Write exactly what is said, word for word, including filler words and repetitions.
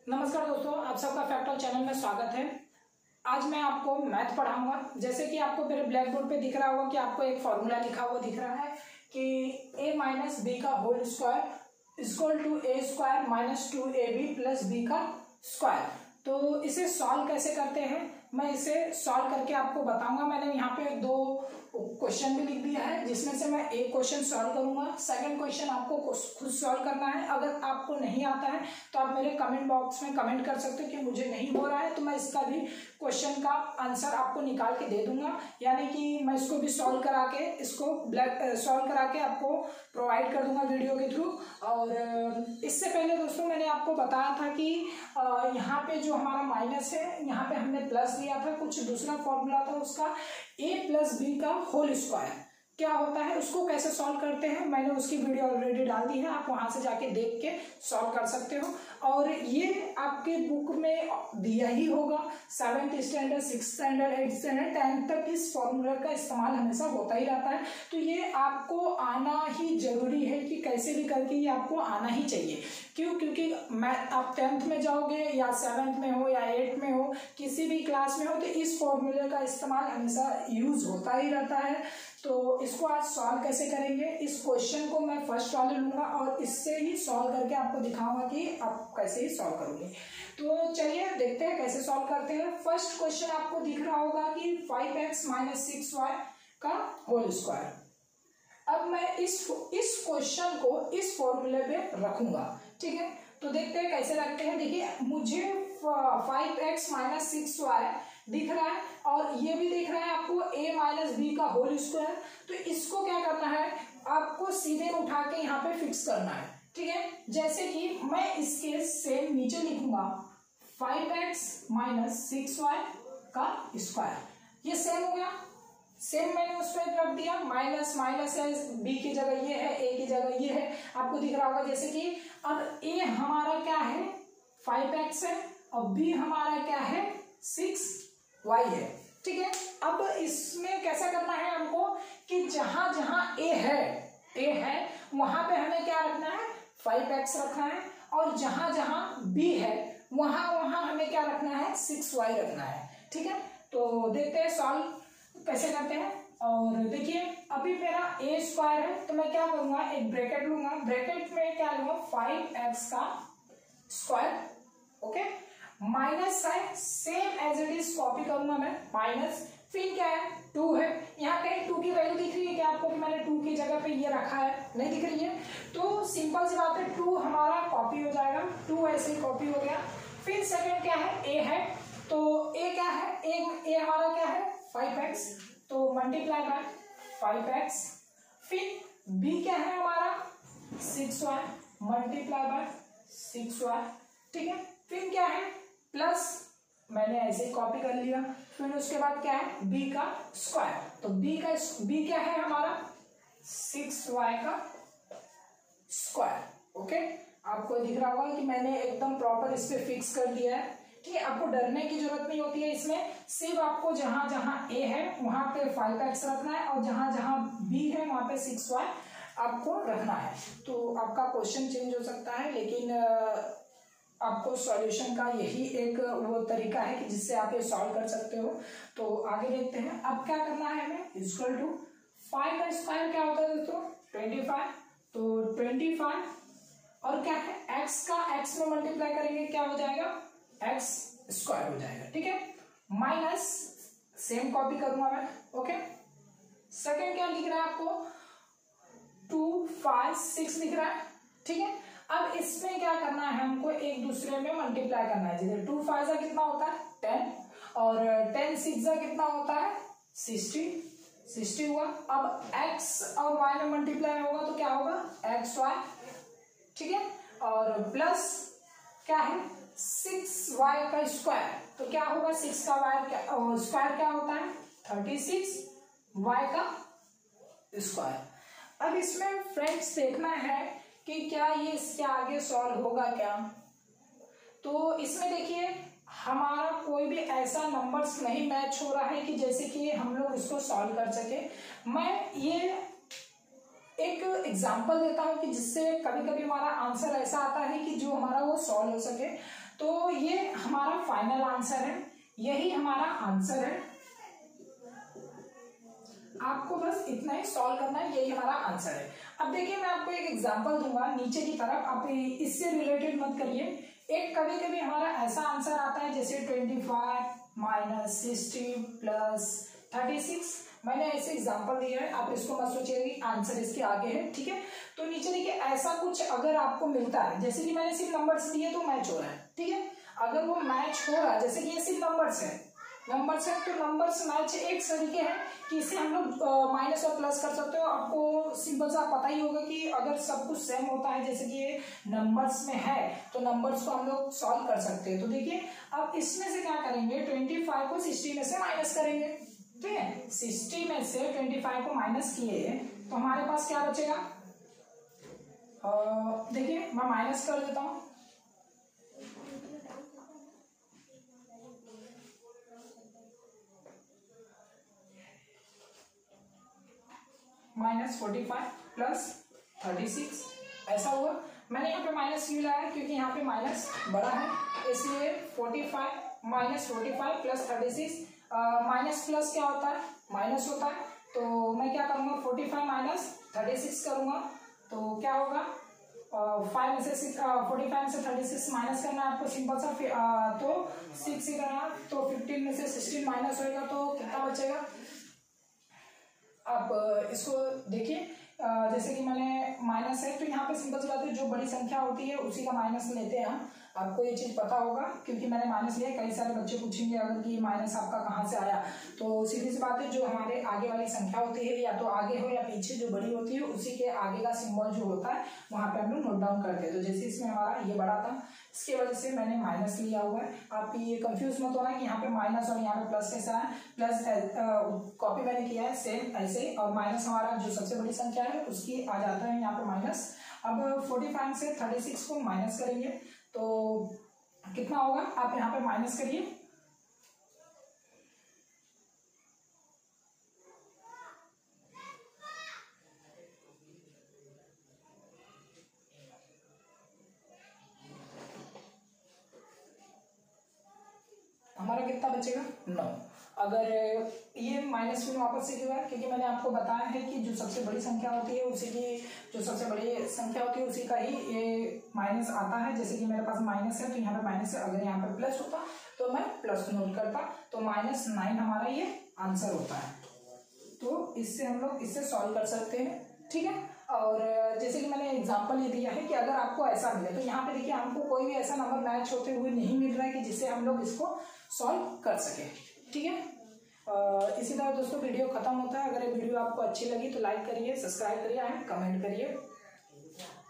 नमस्कार दोस्तों, आप सबका फैक्टल चैनल में स्वागत है। आज मैं आपको मैथ पढ़ाऊंगा। जैसे कि आपको मेरे ब्लैक बोर्ड पे दिख रहा होगा कि आपको एक फॉर्मूला लिखा हुआ दिख रहा है कि a माइनस बी का whole square equal to A square minus two A B plus B का स्क्वायर। तो इसे सॉल्व कैसे करते हैं मैं इसे सॉल्व करके आपको बताऊंगा। मैंने यहाँ पे दो क्वेश्चन भी लिख दिया है जिसमें से मैं एक क्वेश्चन सॉल्व करूंगा, सेकंड क्वेश्चन आपको खुद सॉल्व करना है। अगर आपको नहीं आता है तो आप मेरे कमेंट बॉक्स में कमेंट कर सकते हो कि मुझे नहीं हो रहा है, तो मैं इसका भी क्वेश्चन का आंसर आपको निकाल के दे दूंगा। यानी कि मैं इसको भी सॉल्व करा के इसको ब्लैक सॉल्व करा के आपको प्रोवाइड कर दूंगा वीडियो के थ्रू। और इससे पहले दोस्तों मैंने आपको बताया था कि यहाँ पे जो हमारा माइनस है यहाँ पे हमने प्लस लिया था, कुछ दूसरा फॉर्मूला था उसका a प्लस बी का होल स्क्वायर क्या होता है, उसको कैसे सॉल्व करते हैं मैंने उसकी वीडियो ऑलरेडी डाल दी है, आप वहां से जाके देख के सॉल्व कर सकते हो। और ये आपके बुक में दिया ही होगा, seventh standard, six standard, eight standard, tenth तक इस फॉर्मूला का इस्तेमाल हमेशा होता ही रहता है। तो ये आपको आना ही जरूरी है कि कैसे भी करके ये आपको आना ही चाहिए। क्यों? क्योंकि मैं आप टेंथ में जाओगे या सेवेंथ में हो या एट्थ में हो, किसी भी क्लास में हो, तो इस फॉर्मूले का इस्तेमाल हमेशा यूज होता ही रहता है। तो इसको आज सॉल्व कैसे करेंगे, इस क्वेश्चन को मैं फर्स्ट वाले लूंगा और इससे ही सॉल्व करके आपको दिखाऊंगा कि आप कैसे ही सॉल्व करोगे। तो चलिए देखते हैं कैसे सॉल्व करते हैं। फर्स्ट क्वेश्चन आपको दिख रहा होगा कि five X minus six Y का होल स्क्वायर। अब मैं इस इस क्वेश्चन को इस फॉर्मूले पे रखूंगा, ठीक है। तो देखते हैं कैसे रखते हैं। देखिए मुझे five X minus six Y दिख रहा है और ये भी दिख रहा है आपको a माइनस बी का होल स्क्वायर। तो इसको क्या करना है, आपको सीधे उठा के यहाँ पे फिक्स करना है, ठीक है। जैसे कि मैं इसके सेम नीचे लिखूंगा five X minus six Y का स्क्वायर, ये सेम हो गया। सेम मैंने उस पर रख दिया, माइनस माइनस है, b की जगह ये है, a की जगह ये है, आपको दिख रहा होगा। जैसे कि अब a हमारा क्या है फाइव एक्स है और b हमारा क्या है सिक्स वाई है, ठीक है। अब इसमें कैसा करना है हमको कि जहां जहां a है a है वहां पे हमें क्या रखना है फाइव एक्स रखना है, और जहां जहां b है वहां वहां हमें क्या रखना है सिक्स वाई रखना है, ठीक है। तो देखते हैं सॉल्व कैसे करते हैं। और देखिए अभी मेरा a स्क्वायर है तो मैं क्या करूंगा, एक ब्रैकेट लूंगा, ब्रैकेट में क्या लूंगा फाइव एक्स का स्क्वायर, ओके, माइनस है same as it is copy करूंगा मैं, माइनस, फिर क्या है टू है, यहाँ कहीं टू की वैल्यू दिख रही है क्या आपको कि मैंने टू की जगह पे ये रखा है, नहीं दिख रही है। तो सिंपल सी बात है, टू हमारा कॉपी हो जाएगा, टू ऐसे ही कॉपी हो गया। फिर सेकंड क्या है a है, तो a क्या है, a, a हमारा क्या है फाइव एक्स, तो मल्टीप्लाई बाय फाइव एक्स। फिर b क्या है हमारा six Y, multiply by six Y, ठीक है। फिर क्या है प्लस, मैंने ऐसे ही कॉपी कर लिया। फिर उसके बाद क्या है b का स्क्वायर, तो b का b क्या है हमारा सिक्स वाई का स्क्वायर, ओके। आपको दिख रहा होगा कि मैंने एकदम प्रॉपर इस पे फिक्स कर दिया है, ठीक है। आपको डरने की जरूरत नहीं होती है इसमें, सिर्फ आपको जहां जहां a है वहां पे फाइव एक्स रखना है और जहां जहां b है वहां पे सिक्स वाई आपको रखना है। तो आपका क्वेश्चन चेंज हो सकता है, लेकिन आपको सॉल्यूशन का यही एक वो तरीका है कि जिससे आप ये सॉल्व कर सकते हो। तो आगे देखते हैं। अब क्या करना है हमें, इक्वल टू फाइव का स्क्वायर क्या होता है दोस्तों ट्वेंटी फाइव, तो ट्वेंटी फाइव और क्या है x का x में मल्टीप्लाई करेंगे क्या हो जाएगा x स्क्वायर हो जाएगा, ठीक है। माइनस सेम कॉपी करूंगा मैं, ओके। सेकंड क्या लिख रहा है आपको टू फाइव सिक्स लिख रहा है, ठीक है। अब इसमें क्या करना है हमको एक दूसरे में मल्टीप्लाई करना है। जैसे टू फाइव का कितना होता है टेन और टेन सिक्स का कितना होता है सिक्सटी, सिक्सटी हुआ। अब x और y में मल्टीप्लाई होगा तो क्या होगा एक्स वाई, ठीक है। और प्लस क्या है सिक्स वाई का स्क्वायर, तो क्या होगा सिक्स का वाई क्या स्क्वायर क्या होता है थर्टी सिक्स वाई का स्क्वायर। अब इसमें फ्रेंड्स देखना है कि क्या ये इसके आगे सॉल्व होगा क्या। तो इसमें देखिए हमारा कोई भी ऐसा नंबर्स नहीं मैच हो रहा है कि जैसे कि हम लोग इसको सॉल्व कर सके। मैं ये एक एग्जांपल देता हूँ कि जिससे कभी कभी हमारा आंसर ऐसा आता है कि जो हमारा वो सॉल्व हो सके। तो ये हमारा फाइनल आंसर है, यही हमारा आंसर है। आपको बस इतना ही सॉल्व करना है, यही हमारा आंसर है। अब देखिए मैं आपको एक एग्जांपल दूंगा नीचे की तरफ, आप इससे रिलेटेड मत करिए। एक कभी कभी हमारा ऐसा आंसर आता है जैसे twenty five minus sixty plus thirty six, मैंने ऐसे एग्जांपल दिया है, आप इसको मत सोचिए आंसर इसके आगे है, ठीक है। तो नीचे देखिए ऐसा कुछ अगर आपको मिलता है, जैसे कि मैंने सिर्फ नंबर्स दिए तो मैच हो रहा है, ठीक है। अगर वो मैच हो रहा है, जैसे कि ये सिर्फ नंबर्स है, नंबर्स है तो नंबर्स मैच एक तरीके हैं कि इसे हम लोग माइनस और प्लस कर सकते हो। आपको सिंपल सा पता ही होगा कि अगर सब कुछ सेम होता है, जैसे कि ये नंबर्स में है तो नंबर्स को हम लोग सॉल्व कर सकते हैं। तो देखिए अब इसमें से क्या करेंगे, ट्वेंटी फाइव को सिक्सटी में से माइनस करेंगे, ठीक है। सिक्सटी में से ट्वेंटी फाइव को माइनस किए तो हमारे पास क्या बचेगा, देखिए मैं माइनस कर देता हूँ, minus forty five plus thirty six, ऐसा हुआ। मैंने यहाँ पे माइनस क्यों लाया, क्योंकि यहाँ पे माइनस बड़ा है, इसलिए forty five minus forty five plus thirty six, minus plus क्या होता है, माइनस होता है। तो मैं क्या करूँगा, forty five minus thirty six करूँगा, तो क्या होगा, फाइव में से फोर्टी फाइव में से थर्टी सिक्स माइनस करना है आपको सिंपल सा, uh, तो सिक्स ही करना, तो फिफ्टीन में से सिक्सटीन माइनस होएगा तो कितना बचेगा। आप इसको देखिए, जैसे कि मैंने माइनस है तो यहाँ पे सिंपल सी बात है, जो बड़ी संख्या होती है उसी का माइनस लेते हैं हम। आपको ये चीज पता होगा क्योंकि मैंने माइनस लिया। कई सारे बच्चे पूछेंगे अगर कि माइनस आपका कहाँ से आया, तो सीधी सी बात है, जो हमारे आगे वाली संख्या होती है, या तो आगे हो या पीछे जो बड़ी होती है, उसी के आगे का सिंबल जो होता है वहां पे हम लोग नोट डाउन करते हैं। तो जैसे इसमें हमारा ये बड़ा था, इसकी वजह से मैंने माइनस लिया हुआ है। आप ये कंफ्यूज मत होना कि यहाँ पे माइनस और यहाँ पे प्लस कैसा है, प्लस कॉपी मैंने किया है सेम ऐसे, और माइनस हमारा जो सबसे बड़ी संख्या है उसकी आ जाता है यहाँ पे माइनस। अब फोर्टी फाइव से थर्टी सिक्स को माइनस करेंगे तो कितना होगा, आप यहाँ पे माइनस करिए, हमारा कितना बचेगा, नौ। अगर ये माइनस में वापस से क्यों है, क्योंकि मैंने आपको बताया है कि जो सबसे बड़ी संख्या होती है उसी की, जो सबसे बड़ी संख्या होती है उसी का ही ये माइनस आता है। जैसे कि मेरे पास माइनस है तो यहाँ पे माइनस है, अगर यहाँ पे प्लस होता तो मैं प्लस नोट करता, तो माइनस नाइन हमारा ये आंसर होता है। तो इससे हम लोग इससे सॉल्व कर सकते हैं, ठीक है। और जैसे कि मैंने एग्जांपल ये दिया है कि अगर आपको ऐसा मिले, तो यहाँ पे देखिए हमको कोई भी ऐसा नंबर मैच होते हुए नहीं मिल रहा है कि जिससे हम लोग इसको सॉल्व कर सके, ठीक है। इसी तरह दोस्तों वीडियो खत्म होता है। अगर ये वीडियो आपको अच्छी लगी तो लाइक करिए, सब्सक्राइब करिए एंड कमेंट करिए।